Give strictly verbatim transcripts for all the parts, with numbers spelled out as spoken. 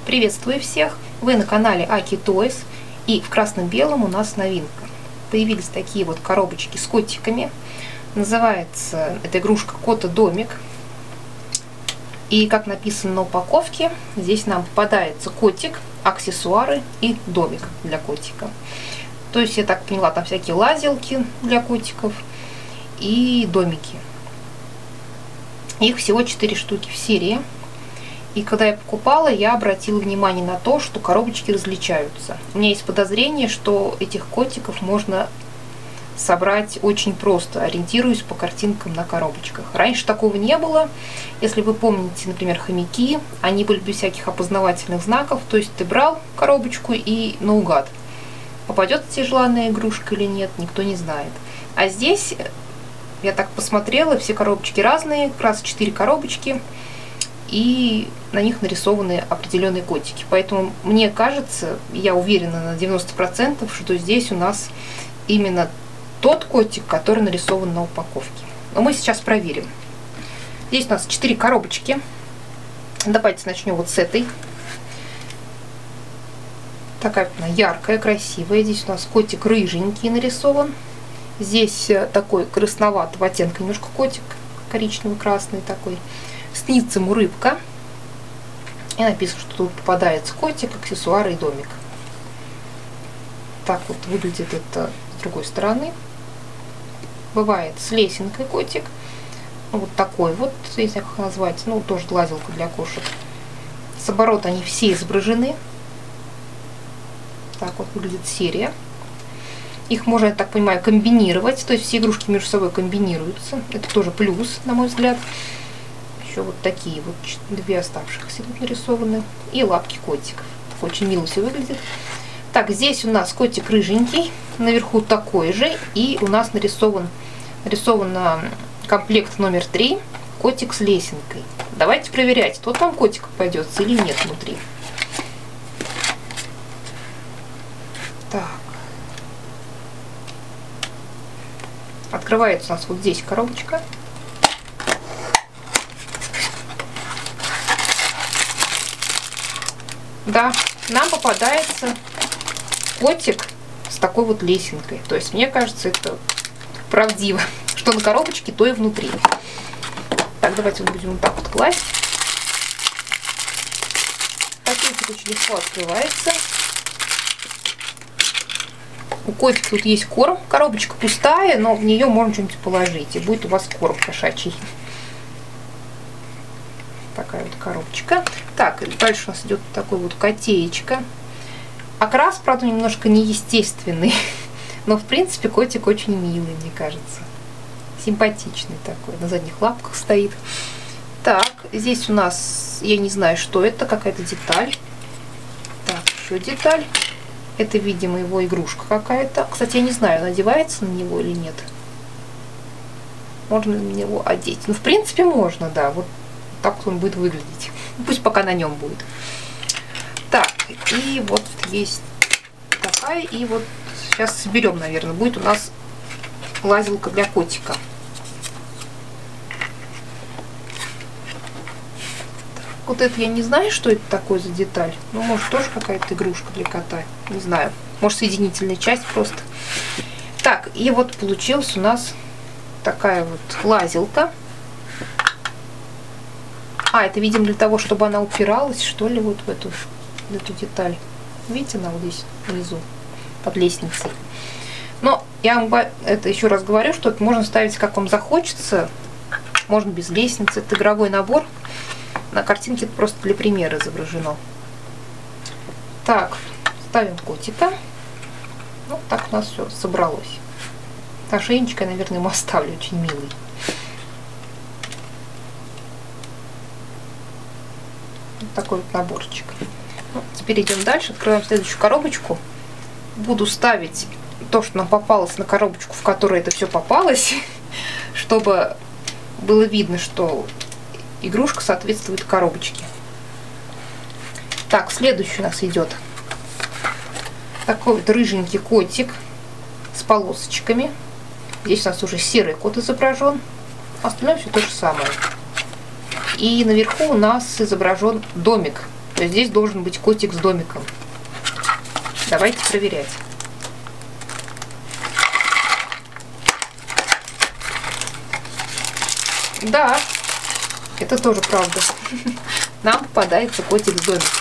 Приветствую всех! Вы на канале Аки Тойс, и в красно-белом у нас новинка. Появились такие вот коробочки с котиками. Называется эта игрушка Кота-домик. И как написано на упаковке, здесь нам попадается котик, аксессуары и домик для котика. То есть, я так поняла, там всякие лазилки для котиков и домики. Их всего четыре штуки в серии. И когда я покупала, я обратила внимание на то, что коробочки различаются. У меня есть подозрение, что этих котиков можно собрать очень просто, ориентируясь по картинкам на коробочках. Раньше такого не было. Если вы помните, например, хомяки, они были без всяких опознавательных знаков. То есть ты брал коробочку и наугад. Попадет тебе желанная игрушка или нет, никто не знает. А здесь, я так посмотрела, все коробочки разные, как раз четыре коробочки. И на них нарисованы определенные котики. Поэтому мне кажется, я уверена на девяносто процентов, что здесь у нас именно тот котик, который нарисован на упаковке. Но мы сейчас проверим. Здесь у нас четыре коробочки. Давайте начнем вот с этой. Такая она яркая, красивая. Здесь у нас котик рыженький нарисован. Здесь такой красноватого оттенка немножко котик, коричнево-красный такой. Снится ему рыбка. И написано, что тут попадается котик, аксессуары и домик. Так вот выглядит это с другой стороны. Бывает с лесенкой котик. Вот такой вот, не знаю, как назвать. Ну, тоже лазилка для кошек. С оборота они все изображены. Так вот выглядит серия. Их можно, я так понимаю, комбинировать. То есть все игрушки между собой комбинируются. Это тоже плюс, на мой взгляд. Еще вот такие вот две оставшихся тут нарисованы. И лапки котиков. Очень мило все выглядит. Так, здесь у нас котик рыженький. Наверху такой же. И у нас нарисован, нарисован комплект номер три. Котик с лесенкой. Давайте проверять, тот там котик попадется или нет внутри. Так. Открывается у нас вот здесь коробочка. Да, нам попадается котик с такой вот лесенкой. То есть, мне кажется, это правдиво. Что на коробочке, то и внутри. Так, давайте мы будем вот так вот класть. Пакетик очень легко открывается. У котика тут есть корм. Коробочка пустая, но в нее можно что-нибудь положить. И будет у вас корм кошачий. Такая вот коробочка. Так, дальше у нас идет такой вот котеечка. Окрас, правда, немножко неестественный. Но, в принципе, котик очень милый, мне кажется. Симпатичный такой. На задних лапках стоит. Так, здесь у нас, я не знаю, что это. Какая-то деталь. Так, еще деталь. Это, видимо, его игрушка какая-то. Кстати, я не знаю, надевается на него или нет. Можно на него одеть. Ну, в принципе, можно, да. Вот так вот он будет выглядеть. Пусть пока на нем будет. Так, и вот есть такая. И вот сейчас соберем, наверное. Будет у нас лазилка для котика. Так, вот это я не знаю, что это такое за деталь. Ну, может, тоже какая-то игрушка для кота. Не знаю. Может, соединительная часть просто. Так, и вот получилась у нас такая вот лазилка. А, это, видимо, для того, чтобы она упиралась, что ли, вот в эту, в эту деталь. Видите, она вот здесь внизу, под лестницей. Но я вам это еще раз говорю, что это можно ставить, как вам захочется. Можно без лестницы. Это игровой набор. На картинке это просто для примера изображено. Так, ставим котика. Вот так у нас все собралось. Ошейничек я, наверное, ему оставлю, очень милый. Такой вот наборчик. Ну, теперь идем дальше, открываем следующую коробочку. Буду ставить то, что нам попалось, на коробочку, в которой это все попалось, чтобы было видно, что игрушка соответствует коробочке. Так, следующий у нас идет такой вот рыженький котик с полосочками. Здесь у нас уже серый кот изображен, остальное все то же самое. И наверху у нас изображен домик То есть здесь должен быть котик с домиком. Давайте проверять. Да, это тоже правда. Нам попадается котик с домиком.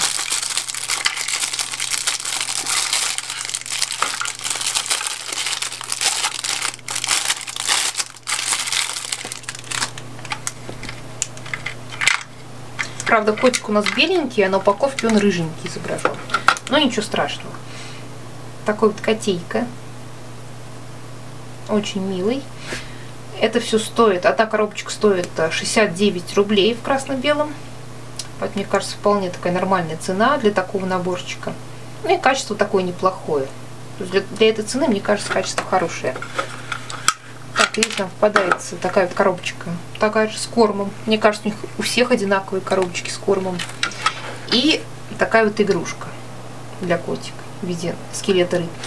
Правда, котик у нас беленький, а на упаковке он рыженький изображен. Но ничего страшного. Такой вот котейка. Очень милый. Это все стоит, одна коробочка стоит шестьдесят девять рублей в красно-белом. Вот, мне кажется, вполне такая нормальная цена для такого наборчика. Ну и качество такое неплохое. То есть для, для этой цены, мне кажется, качество хорошее. Так, здесь нам попадается такая вот коробочка, такая же с кормом. Мне кажется, у них у всех одинаковые коробочки с кормом. И такая вот игрушка для котика в виде скелета рыбки.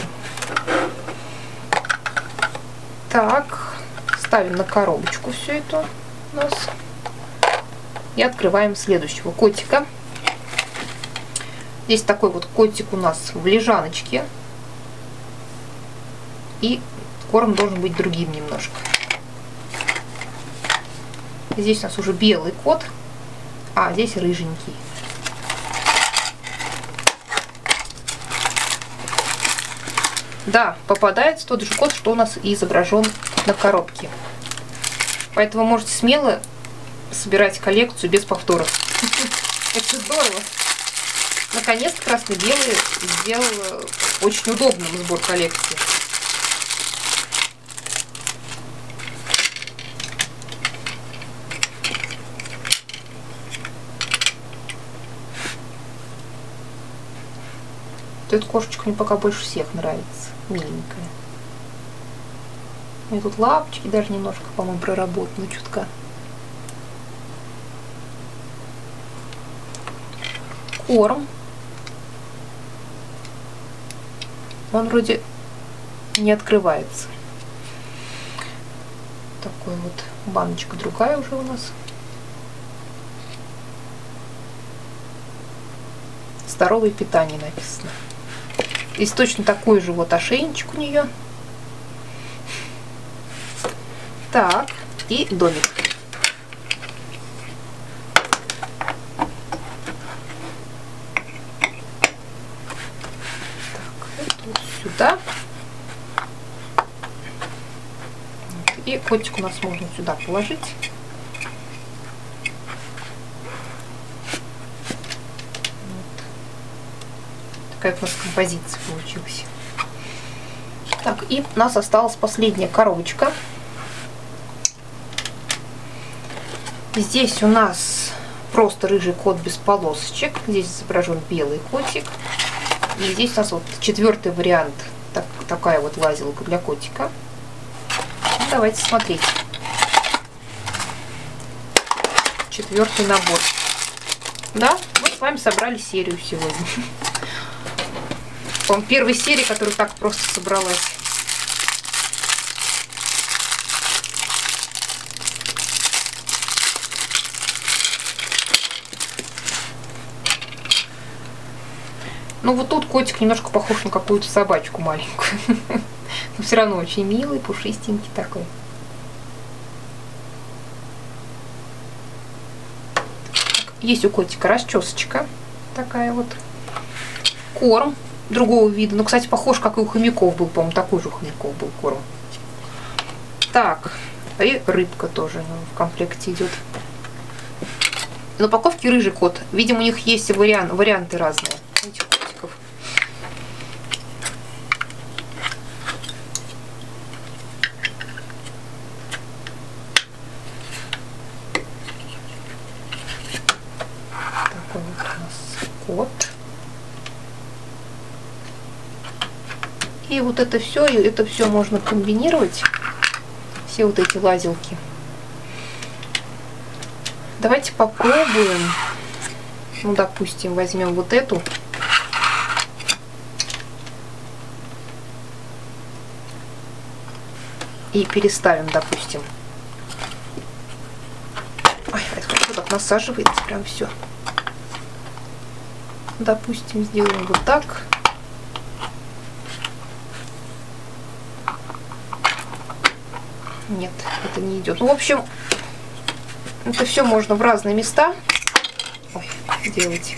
Так, ставим на коробочку все это у нас. И открываем следующего котика. Здесь такой вот котик у нас в лежаночке. И корм должен быть другим немножко. Здесь у нас уже белый кот, а здесь рыженький. Да, попадается тот же кот, что у нас и изображен на коробке. Поэтому можете смело собирать коллекцию без повторов. Это здорово. Наконец-то красно-белый сделал очень удобным сбор коллекции. Эта кошечка мне пока больше всех нравится. Миленькая. И тут лапочки даже немножко, по-моему, проработаны чутка. Корм. Он вроде не открывается. Такой вот баночка другая уже у нас. Здоровое питание написано. Здесь точно такой же вот ошейничек у нее. Так, и домик. Так, это вот сюда. И котик у нас можно сюда положить. Такая у нас композиция получилась. Так, и у нас осталась последняя коробочка. Здесь у нас просто рыжий кот без полосочек. Здесь изображен белый котик. И здесь у нас вот четвертый вариант. Так, такая вот лазилка для котика. Ну, давайте смотреть. Четвертый набор. Да, мы с вами собрали серию сегодня. По-моему, первой серии, которая так просто собралась. Ну вот тут котик немножко похож на какую-то собачку маленькую. Но все равно очень милый, пушистенький такой. Есть у котика расчесочка такая вот. Корм другого вида. Ну, кстати, похож, как и у хомяков был, по-моему, такой же у хомяков был корм. Так, и рыбка тоже в комплекте идет. На упаковке рыжий кот. Видимо, у них есть вариант, варианты разные этих котиков. Такой вот у нас кот. И вот это все, и это все можно комбинировать. Все вот эти лазилки. Давайте попробуем. Ну, допустим, возьмем вот эту. И переставим, допустим. Ой, это хорошо так насаживается прям все. допустим, сделаем вот так. Нет, это не идет. Ну, в общем, это все можно в разные места Ой, делать.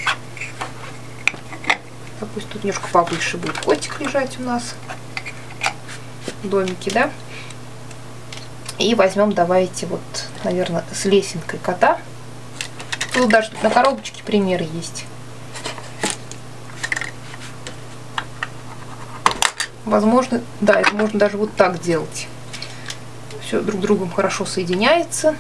Пусть тут немножко повыше будет котик лежать у нас. Домики, да? И возьмем, давайте, вот, наверное, с лесенкой кота. Тут даже на коробочке примеры есть. Возможно, да, это можно даже вот так делать. Все друг с другом хорошо соединяется.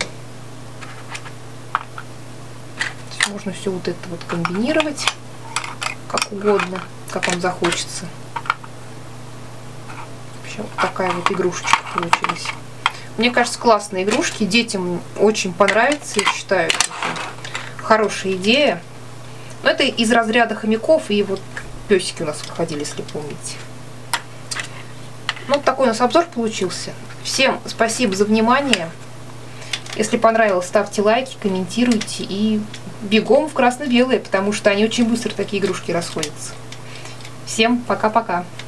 Можно все вот это вот комбинировать как угодно, как вам захочется. Вообще вот такая вот игрушечка получилась. Мне кажется, классные игрушки. Детям очень понравится, я считаю, это хорошая идея. Но это из разряда хомяков, и вот песики у нас выходили, если помните. Ну, вот такой у нас обзор получился. Всем спасибо за внимание. Если понравилось, ставьте лайки, комментируйте и бегом в красно-белые, потому что они очень быстро, такие игрушки, расходятся. Всем пока-пока!